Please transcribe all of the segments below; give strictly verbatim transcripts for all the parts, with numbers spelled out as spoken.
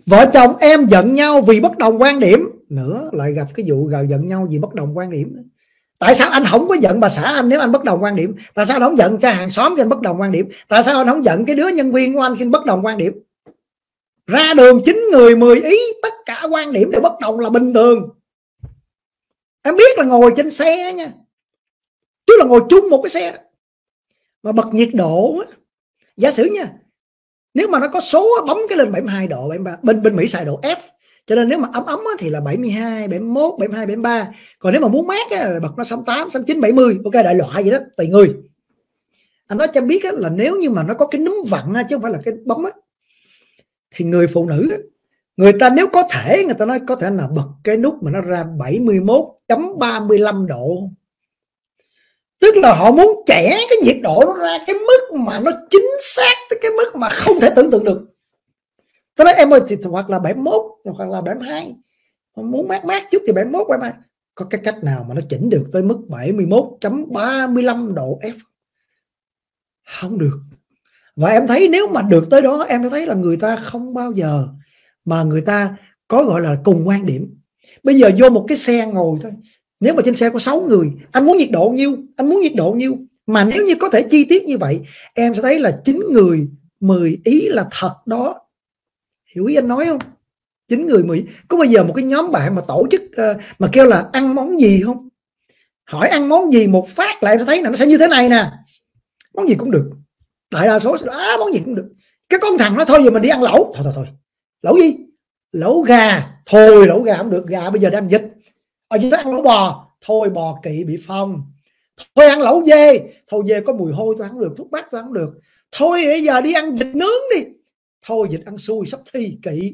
Vợ chồng em giận nhau vì bất đồng quan điểm, nữa lại gặp cái vụ gào giận nhau vì bất đồng quan điểm. Tại sao anh không có giận bà xã anh nếu anh bất đồng quan điểm? Tại sao anh không giận cha hàng xóm khi anh bất đồng quan điểm? Tại sao anh không giận cái đứa nhân viên của anh khi anh bất đồng quan điểm? Ra đường chín người mười ý, tất cả quan điểm đều bất đồng là bình thường. Em biết là ngồi trên xe nha, chứ là ngồi chung một cái xe đó, mà bật nhiệt độ á, giả sử nha, nếu mà nó có số bấm cái lên bảy mươi hai độ, bảy mươi ba, bên bên Mỹ xài độ F, cho nên nếu mà ấm ấm thì là bảy mươi hai, bảy mươi mốt, bảy mươi hai, bảy mươi ba. Còn nếu mà muốn mát á, bật nó sáu mươi tám, sáu mươi chín, bảy mươi, ok, đại loại vậy đó, tùy người. Anh nói cho em biết á, là nếu như mà nó có cái núm vặn á, chứ không phải là cái bấm á, thì người phụ nữ á, người ta nếu có thể, người ta nói có thể là bật cái nút mà nó ra bảy mươi mốt chấm ba mươi lăm độ. Tức là họ muốn chẻ cái nhiệt độ nó ra cái mức mà nó chính xác tới cái mức mà không thể tưởng tượng được. Tôi nói em ơi, thì hoặc là bảy mươi mốt hoặc là bảy mươi hai, muốn mát mát chút thì bảy mươi mốt, bảy mươi hai. Có cái cách nào mà nó chỉnh được tới mức bảy mươi mốt chấm ba mươi lăm độ F? Không được. Và em thấy nếu mà được tới đó, em thấy là người ta không bao giờ mà người ta có gọi là cùng quan điểm. Bây giờ vô một cái xe ngồi thôi, nếu mà trên xe có sáu người, anh muốn nhiệt độ nhiêu, anh muốn nhiệt độ nhiêu, mà nếu như có thể chi tiết như vậy, em sẽ thấy là chín người mười ý là thật đó. Hiểu ý anh nói không? chín người mười. Có bao giờ một cái nhóm bạn mà tổ chức uh, mà kêu là ăn món gì không? Hỏi ăn món gì một phát lại sẽ thấy là nó sẽ như thế này nè. Món gì cũng được. Đại đa số sẽ à, món gì cũng được. Cái con thằng nó thôi giờ mình đi ăn lẩu. Thôi thôi thôi. Lẩu gì? Lẩu gà. Thôi lẩu gà không được, gà bây giờ đang dịch. Ở chúng ta ăn lẩu bò. Thôi bò kỵ bị phong. Thôi ăn lẩu dê. Thôi dê có mùi hôi tôi ăn được, thuốc bắc tôi ăn được. Thôi bây giờ đi ăn vịt nướng đi. Thôi vịt ăn xui sắp thi kỵ.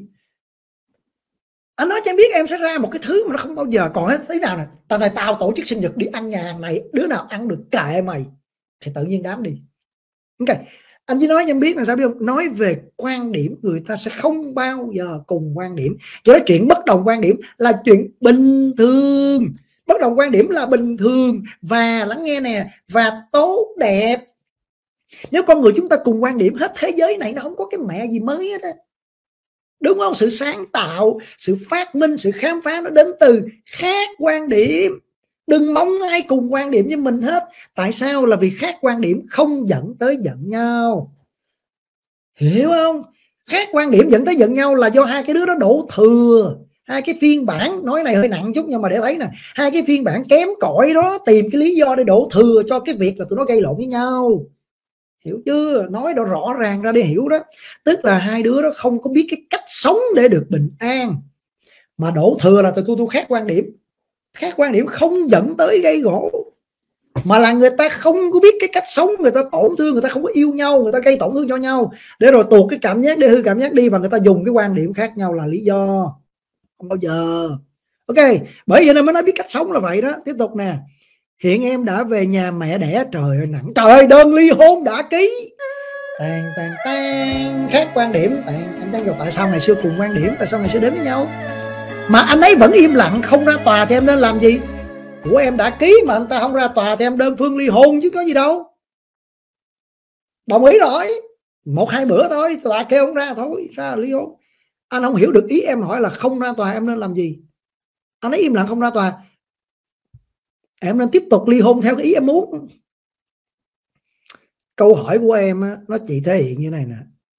Anh nói cho em biết em sẽ ra một cái thứ mà nó không bao giờ còn hết thế nào nè. Tao này tao tổ chức sinh nhật đi ăn nhà hàng này, đứa nào ăn được kệ mày, thì tự nhiên đám đi. Ok, anh chỉ nói cho em biết là sao biết không? Nói về quan điểm, người ta sẽ không bao giờ cùng quan điểm. Cho nên chuyện bất đồng quan điểm là chuyện bình thường. Bất đồng quan điểm là bình thường và lắng nghe nè, và tốt đẹp. Nếu con người chúng ta cùng quan điểm, hết thế giới này nó không có cái mẹ gì mới hết á. Đúng không? Sự sáng tạo, sự phát minh, sự khám phá nó đến từ khác quan điểm. Đừng mong ai cùng quan điểm với mình hết. Tại sao? Là vì khác quan điểm không dẫn tới giận nhau. Hiểu không? Khác quan điểm dẫn tới giận nhau là do hai cái đứa đó đổ thừa. Hai cái phiên bản, nói này hơi nặng chút nhưng mà để thấy nè, hai cái phiên bản kém cỏi đó tìm cái lý do để đổ thừa cho cái việc là tụi nó gây lộn với nhau. Hiểu chưa? Nói đó rõ ràng ra để hiểu đó. Tức là hai đứa đó không có biết cái cách sống để được bình an, mà đổ thừa là tụi tôi tôi khác quan điểm. Khác quan điểm không dẫn tới gây gỗ, mà là người ta không có biết cái cách sống, người ta tổn thương, người ta không có yêu nhau, người ta gây tổn thương cho nhau, để rồi tuột cái cảm giác, để hư cảm giác đi, và người ta dùng cái quan điểm khác nhau là lý do. Không bao giờ. Ok, bởi vậy nên mới nói biết cách sống là vậy đó. Tiếp tục nè. Hiện em đã về nhà mẹ đẻ. Trời ơi nặng. Trời ơi đơn ly hôn đã ký. Tàn tàn tan. Khác quan điểm. Tàn tàn tan. Tại sao ngày xưa cùng quan điểm, tại sao ngày xưa đến với nhau mà anh ấy vẫn im lặng không ra tòa, thì em nên làm gì? Của em đã ký mà anh ta không ra tòa thì em đơn phương ly hôn chứ có gì đâu. Đồng ý rồi, một hai bữa thôi, tòa kêu không ra thôi, ra ly hôn. Anh không hiểu được ý em hỏi là không ra tòa em nên làm gì. Anh ấy im lặng không ra tòa, em nên tiếp tục ly hôn theo cái ý em muốn. Câu hỏi của em á, nó chỉ thể hiện như này nè.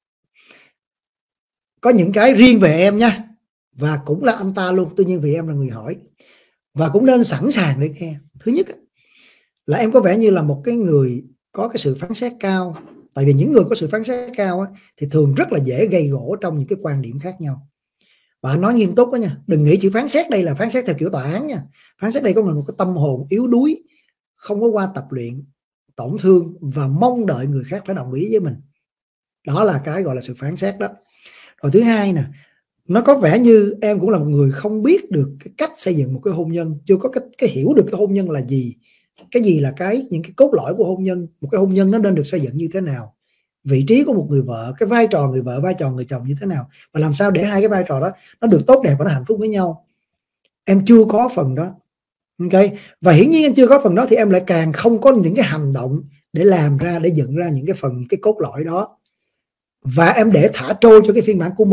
Có những cái riêng về em nha, và cũng là anh ta luôn, tuy nhiên vì em là người hỏi, và cũng nên sẵn sàng để nghe. Thứ nhất là em có vẻ như là một cái người có cái sự phán xét cao. Tại vì những người có sự phán xét cao á, thì thường rất là dễ gây gỗ trong những cái quan điểm khác nhau. Và anh nói nghiêm túc đó nha, đừng nghĩ chữ phán xét đây là phán xét theo kiểu tòa án nha. Phán xét đây có một cái tâm hồn yếu đuối, không có qua tập luyện, tổn thương và mong đợi người khác phải đồng ý với mình. Đó là cái gọi là sự phán xét đó. Rồi thứ hai nè, nó có vẻ như em cũng là một người không biết được cái cách xây dựng một cái hôn nhân, chưa có cái, cái hiểu được cái hôn nhân là gì, cái gì là cái những cái cốt lõi của hôn nhân, một cái hôn nhân nó nên được xây dựng như thế nào, vị trí của một người vợ, cái vai trò người vợ, vai trò người chồng như thế nào, và làm sao để hai cái vai trò đó nó được tốt đẹp và nó hạnh phúc với nhau. Em chưa có phần đó. Ok, và hiển nhiên em chưa có phần đó thì em lại càng không có những cái hành động để làm ra, để dựng ra những cái phần, cái cốt lõi đó. Và em để thả trôi cho cái phiên bản của mình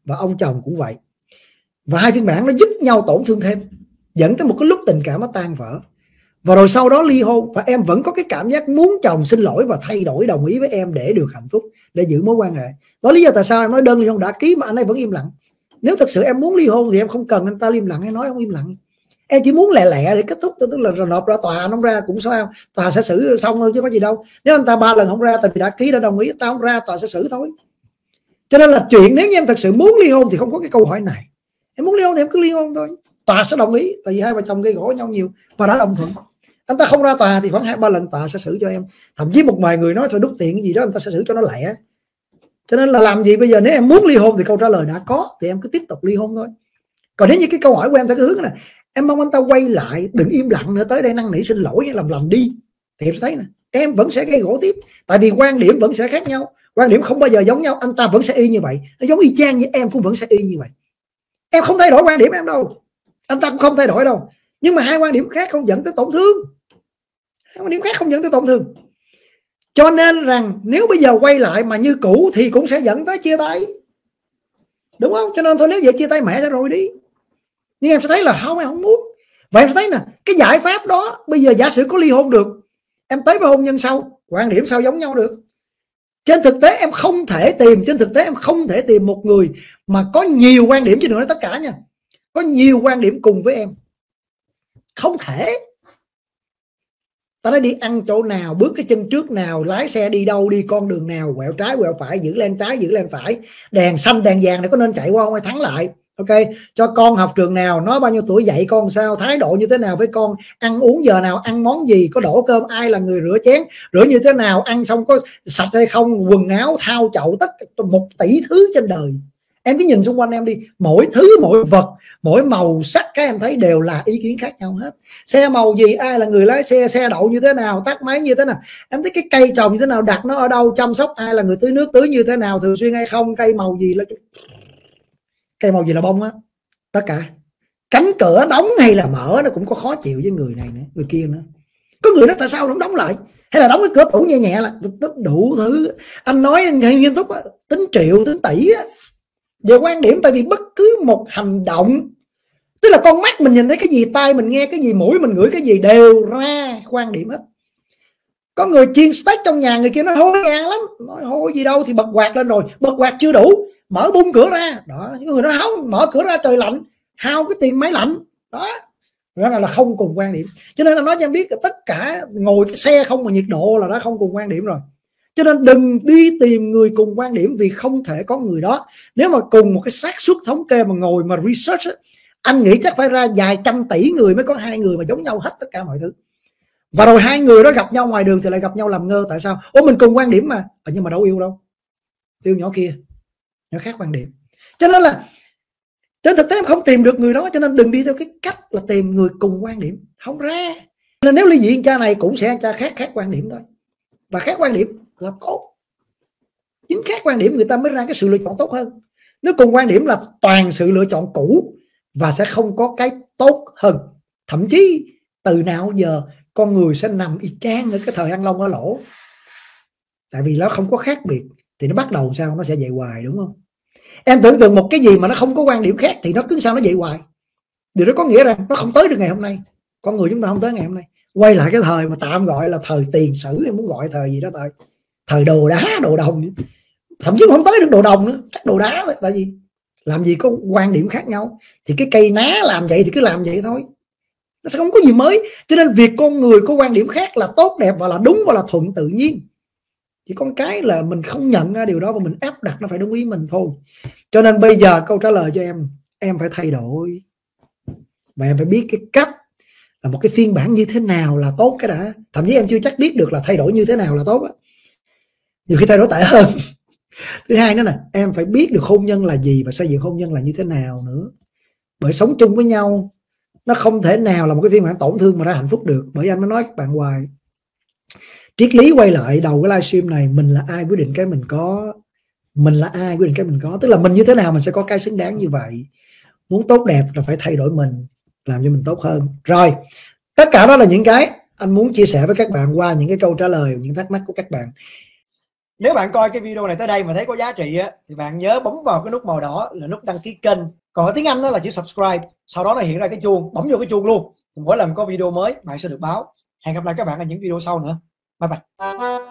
và ông chồng cũng vậy, và hai phiên bản nó giúp nhau tổn thương thêm, dẫn tới một cái lúc tình cảm nó tan vỡ, và rồi sau đó ly hôn, và em vẫn có cái cảm giác muốn chồng xin lỗi và thay đổi, đồng ý với em để được hạnh phúc, để giữ mối quan hệ. Đó lý do tại sao em nói đơn ly hôn đã ký mà anh ấy vẫn im lặng. Nếu thật sự em muốn ly hôn thì em không cần anh ta im lặng hay nói ông im lặng, em chỉ muốn lẹ lẹ để kết thúc, tức là rồi nộp ra tòa, anh không ra cũng sao, tòa sẽ xử xong thôi chứ có gì đâu. Nếu anh ta ba lần không ra tại vì đã ký đã đồng ý, tao không ra tòa sẽ xử thôi. Cho nên là chuyện nếu như em thật sự muốn ly hôn thì không có cái câu hỏi này. Em muốn ly hôn thì em cứ ly hôn thôi, tòa sẽ đồng ý, tại vì hai vợ chồng gây gổ nhau nhiều và đã đồng thuận. Anh ta không ra tòa thì khoảng hai ba lần tòa sẽ xử cho em, thậm chí một vài người nói thôi đút tiền cái gì đó anh ta sẽ xử cho nó lẹ. Cho nên là làm gì bây giờ, nếu em muốn ly hôn thì câu trả lời đã có, thì em cứ tiếp tục ly hôn thôi. Còn nếu như cái câu hỏi của em theo cái hướng này, em mong anh ta quay lại, đừng im lặng nữa, tới đây năn nỉ xin lỗi hay làm lành đi, thì em sẽ thấy nè, em vẫn sẽ gây gổ tiếp, tại vì quan điểm vẫn sẽ khác nhau, quan điểm không bao giờ giống nhau. Anh ta vẫn sẽ y như vậy, nó giống y chang như em cũng vẫn sẽ y như vậy. Em không thay đổi quan điểm em đâu, anh ta cũng không thay đổi đâu, nhưng mà hai quan điểm khác không dẫn tới tổn thương, hai quan điểm khác không dẫn tới tổn thương. Cho nên rằng nếu bây giờ quay lại mà như cũ thì cũng sẽ dẫn tới chia tay, đúng không? Cho nên thôi, nếu vậy chia tay mẹ ra rồi đi. Nhưng em sẽ thấy là không, em không muốn. Và em sẽ thấy nè, cái giải pháp đó bây giờ giả sử có ly hôn được, em tới với hôn nhân sau, quan điểm sao giống nhau được. Trên thực tế em không thể tìm, trên thực tế em không thể tìm một người mà có nhiều quan điểm, chứ đừng nói tất cả nha, có nhiều quan điểm cùng với em, không thể. Ta nói đi ăn chỗ nào, bước cái chân trước nào, lái xe đi đâu, đi con đường nào, quẹo trái quẹo phải, giữ lên trái giữ lên phải, đèn xanh đèn vàng này có nên chạy qua không hay thắng lại, ok, cho con học trường nào, nói bao nhiêu tuổi dạy con sao, thái độ như thế nào với con, ăn uống giờ nào, ăn món gì, có đổ cơm ai là người rửa chén, rửa như thế nào, ăn xong có sạch hay không, quần áo thao chậu, tất một tỷ thứ trên đời. Em cứ nhìn xung quanh em đi, mỗi thứ mỗi vật mỗi màu sắc các em thấy đều là ý kiến khác nhau hết. Xe màu gì, ai là người lái xe, xe đậu như thế nào, tắt máy như thế nào, em thấy cái cây trồng như thế nào, đặt nó ở đâu, chăm sóc, ai là người tưới nước, tưới như thế nào, thường xuyên hay không, cây màu gì là cây màu gì là bông á, tất cả. Cánh cửa đóng hay là mở nó cũng có khó chịu với người này nữa, người kia nữa. Có người nói tại sao nó không đóng lại, hay là đóng cái cửa tủ nhẹ nhẹ là đủ thứ. Anh nói anh nghiêm túc á, tính triệu tính tỷ á về quan điểm. Tại vì bất cứ một hành động, tức là con mắt mình nhìn thấy cái gì, tai mình nghe cái gì, mũi mình ngửi cái gì đều ra quan điểm hết. Có người chiên steak trong nhà, người kia nói hôi ngang lắm, nói hôi gì đâu, thì bật quạt lên rồi, bật quạt chưa đủ, mở bung cửa ra đó. Những người nói không, mở cửa ra trời lạnh, hao cái tiền máy lạnh đó. Đó là, là không cùng quan điểm. Cho nên là nói cho em biết, tất cả ngồi cái xe không mà nhiệt độ là đã không cùng quan điểm rồi. Cho nên đừng đi tìm người cùng quan điểm, vì không thể có người đó. Nếu mà cùng một cái xác suất thống kê mà ngồi mà research á, anh nghĩ chắc phải ra vài trăm tỷ người mới có hai người mà giống nhau hết tất cả mọi thứ. Và rồi hai người đó gặp nhau ngoài đường thì lại gặp nhau làm ngơ. Tại sao? Ủa mình cùng quan điểm mà, à, nhưng mà đâu yêu đâu, yêu nhỏ kia, nó khác quan điểm. Cho nên là trên thực tế em không tìm được người đó. Cho nên đừng đi theo cái cách là tìm người cùng quan điểm, không ra. Nên nếu ly dị cha này cũng sẽ cha khác khác quan điểm thôi. Và khác quan điểm là tốt, chính khác quan điểm người ta mới ra cái sự lựa chọn tốt hơn. Nếu cùng quan điểm là toàn sự lựa chọn cũ và sẽ không có cái tốt hơn. Thậm chí từ nào giờ con người sẽ nằm y chang ở cái thời ăn lông ở lỗ, tại vì nó không có khác biệt. Thì nó bắt đầu sao, nó sẽ vậy hoài, đúng không? Em tưởng tượng một cái gì mà nó không có quan điểm khác thì nó cứ sao nó vậy hoài. Điều đó có nghĩa rằng nó không tới được ngày hôm nay. Con người chúng ta không tới ngày hôm nay. Quay lại cái thời mà tạm gọi là thời tiền sử, em muốn gọi thời gì đó, thời thời đồ đá, đồ đồng, thậm chí không tới được đồ đồng nữa, chắc đồ đá thôi. Tại vì làm gì có quan điểm khác nhau, thì cái cây ná làm vậy thì cứ làm vậy thôi, nó sẽ không có gì mới. Cho nên việc con người có quan điểm khác là tốt đẹp và là đúng và là thuận tự nhiên. Chỉ con cái là mình không nhận ra điều đó và mình áp đặt nó phải đúng ý mình thôi. Cho nên bây giờ câu trả lời cho em, em phải thay đổi và em phải biết cái cách là một cái phiên bản như thế nào là tốt cái đã. Thậm chí em chưa chắc biết được là thay đổi như thế nào là tốt á, nhiều khi thay đổi tệ hơn. Thứ hai nữa nè, em phải biết được hôn nhân là gì và xây dựng hôn nhân là như thế nào nữa. Bởi sống chung với nhau nó không thể nào là một cái phiên bản tổn thương mà ra hạnh phúc được. Bởi anh mới nói các bạn hoài, triết lý quay lại đầu cái livestream này, mình là ai quyết định cái mình có, mình là ai quyết định cái mình có. Tức là mình như thế nào mình sẽ có cái xứng đáng như vậy. Muốn tốt đẹp là phải thay đổi mình, làm cho mình tốt hơn. Rồi, tất cả đó là những cái anh muốn chia sẻ với các bạn qua những cái câu trả lời, những thắc mắc của các bạn. Nếu bạn coi cái video này tới đây mà thấy có giá trị á, thì bạn nhớ bấm vào cái nút màu đỏ là nút đăng ký kênh. Còn ở tiếng Anh đó là chữ subscribe, sau đó nó hiện ra cái chuông, bấm vô cái chuông luôn. Mỗi lần có video mới bạn sẽ được báo. Hẹn gặp lại các bạn ở những video sau nữa. Bye bye.